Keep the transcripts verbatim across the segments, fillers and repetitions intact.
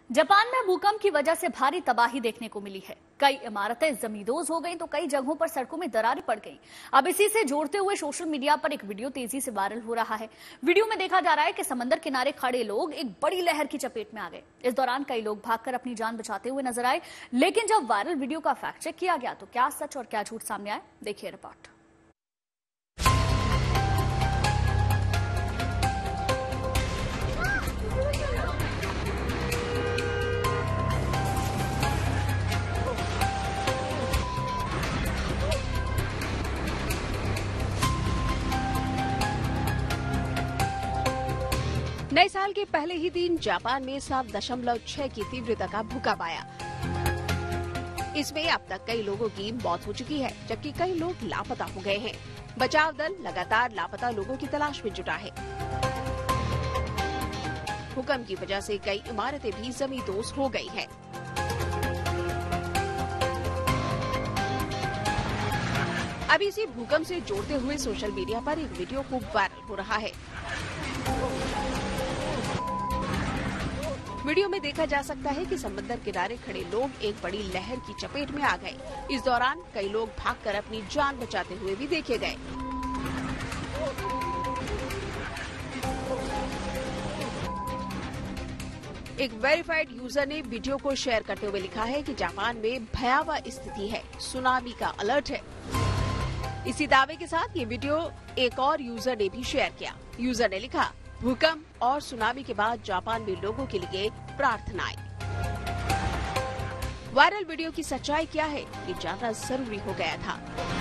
Japan में भूकंप की वजह से भारी तबाही देखने को मिली है। कई इमारतें जमींदोज हो गईं तो कई जगहों पर सड़कों में दरारें पड़ गईं। अब इसी से जोड़ते हुए सोशल मीडिया पर एक वीडियो तेजी से वायरल हो रहा है। वीडियो में देखा जा रहा है कि समंदर किनारे खड़े लोग एक बड़ी लहर की चपेट में आ गए। इस दौरान कई लोग भागकर अपनी जान बचाते हुए नजर आए, लेकिन जब वायरल वीडियो का फैक्ट चेक किया गया तो क्या सच और क्या झूठ सामने आए, देखिए रिपोर्ट। नए साल के पहले ही दिन जापान में सात दशमलव छह की तीव्रता का भूकंप आया। इसमें अब तक कई लोगों की मौत हो चुकी है, जबकि कई लोग लापता हो गए हैं। बचाव दल लगातार लापता लोगों की तलाश में जुटा है। भूकंप की वजह से कई इमारतें भी जमींदोज हो गई हैं। अभी इसी भूकंप से जोड़ते हुए सोशल मीडिया पर एक वीडियो खूब वायरल हो रहा है। वीडियो में देखा जा सकता है कि समंदर किनारे खड़े लोग एक बड़ी लहर की चपेट में आ गए। इस दौरान कई लोग भागकर अपनी जान बचाते हुए भी देखे गए। एक वेरीफाइड यूजर ने वीडियो को शेयर करते हुए लिखा है कि जापान में भयावह स्थिति है, सुनामी का अलर्ट है। इसी दावे के साथ ये वीडियो एक और यूजर ने भी शेयर किया। यूजर ने लिखा, भूकंप और सुनामी के बाद जापान में लोगों के लिए प्रार्थनाएं। वायरल वीडियो की सच्चाई क्या है, ये जानना जरूरी हो गया था।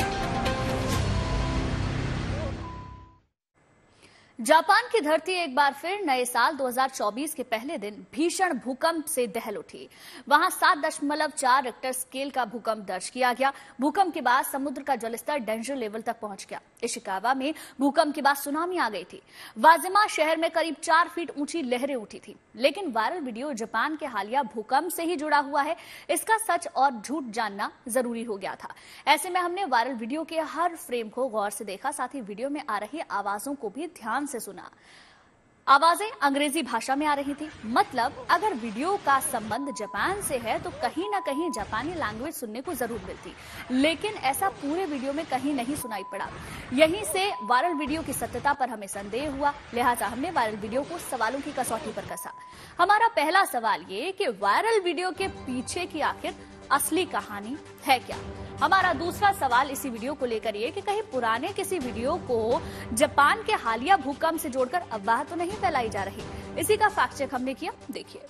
जापान की धरती एक बार फिर नए साल दो हज़ार चौबीस के पहले दिन भीषण भूकंप से दहल उठी। वहां सात दशमलव चार रिक्टर स्केल का भूकंप दर्ज किया गया। भूकंप के बाद समुद्र का जलस्तर डेंजर लेवल तक पहुंच गया। इशिकावा में भूकंप के बाद सुनामी आ गई थी। वाजिमा शहर में करीब चार फीट ऊंची लहरें उठी थी। लेकिन वायरल वीडियो जापान के हालिया भूकंप से ही जुड़ा हुआ है। इसका सच और झूठ जानना जरूरी हो गया था। ऐसे में हमने वायरल वीडियो के हर फ्रेम को गौर से देखा, साथ ही वीडियो में आ रही आवाजों को भी ध्यान से सुना। आवाजें अंग्रेजी भाषा में आ रही थी। मतलब अगर वीडियो का संबंध जापान से है तो कहीं ना कहीं जापानी लैंग्वेज सुनने को जरूर मिलती, लेकिन ऐसा पूरे वीडियो में कहीं नहीं सुनाई पड़ा। यहीं से वायरल वीडियो की सत्यता पर हमें संदेह हुआ, लिहाजा हमने वायरल वीडियो को सवालों की कसौटी पर कसा। हमारा पहला सवाल ये कि वायरल वीडियो के पीछे की आखिर असली कहानी है क्या। हमारा दूसरा सवाल इसी वीडियो को लेकर ये कि कहीं पुराने किसी वीडियो को जापान के हालिया भूकंप से जोड़कर अफवाह तो नहीं फैलाई जा रही। इसी का फैक्ट चेक हमने किया, देखिए।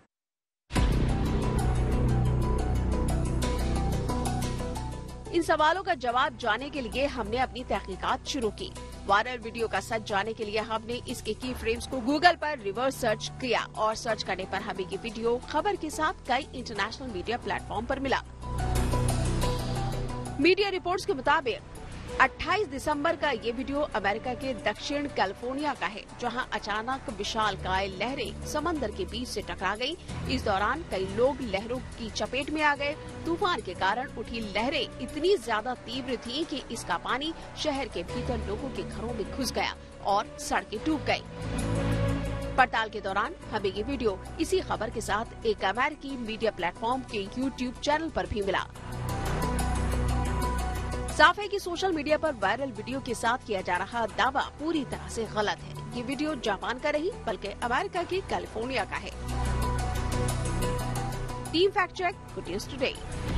इन सवालों का जवाब जानने के लिए हमने अपनी तहकीकात शुरू की। वायरल वीडियो का सच जानने के लिए हमने इसके की फ्रेम्स को गूगल पर रिवर्स सर्च किया और सर्च करने पर हमें ये वीडियो खबर के साथ कई इंटरनेशनल मीडिया प्लेटफॉर्म पर मिला। मीडिया रिपोर्ट्स के मुताबिक अट्ठाईस दिसंबर का ये वीडियो अमेरिका के दक्षिण कैलिफोर्निया का है, जहां अचानक विशालकाय लहरें समंदर के बीच से टकरा गईं। इस दौरान कई लोग लहरों की चपेट में आ गए। तूफान के कारण उठी लहरें इतनी ज्यादा तीव्र थीं कि इसका पानी शहर के भीतर लोगों के घरों में घुस गया और सड़कें डूब गईं। पड़ताल के दौरान हमें ये वीडियो इसी खबर के साथ एक अमेरिकी मीडिया प्लेटफॉर्म के यूट्यूब चैनल पर भी मिला। साफ है कि सोशल मीडिया पर वायरल वीडियो के साथ किया जा रहा दावा पूरी तरह से गलत है। ये वीडियो जापान का नहीं बल्कि अमेरिका के कैलिफोर्निया का है। Team fact check, good news today.